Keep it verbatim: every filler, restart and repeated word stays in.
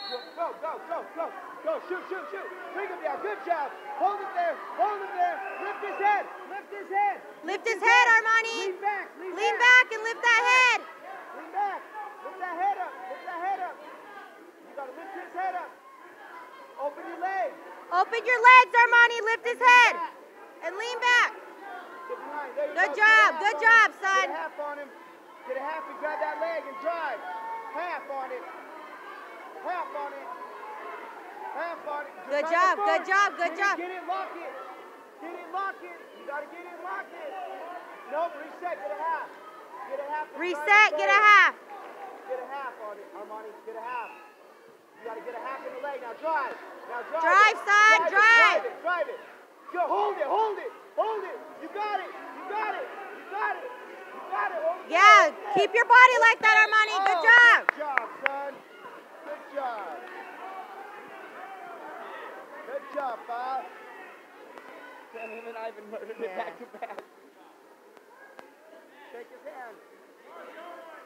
Go, go, go, go, go. Shoot, shoot, shoot. Bring him down. Good job. Hold it there. Hold him there. Lift his head. Lift his head. Lift his head, Armani. Lean back. Lean, Lean back and lift that head. Lean back. Lift that head up. Lift that head up. You got to lift his head up. Open your legs. Open your legs, Armani. Lift his head. And lean back. Get behind. There you Good go. job. Good job, son. Get a half on him. Get a half and grab that leg and drive. Half on it. Half on it. Half on it. Just Good like job. before. Good job. Good get job. It, get it, lock it. Get it, lock it. You got to get it, lock it. Nope, reset. Get a half. Get a half. Reset. Get a half. Get a half on it, Armani. Get a half. You got to get a half in the leg. Now drive. Now drive. Drive, it. son. Drive. Drive. It, drive it. Drive it. Go. Hold it. Hold it. Hold it. You got it. You got it. You got it. You got it. Hold it. Yeah. Keep your body like that, Armani. Good Oh, job. Good job, son. Good job. Good job, Bob. Him and Ivan murdered it Yeah. back to back. Shake his hand.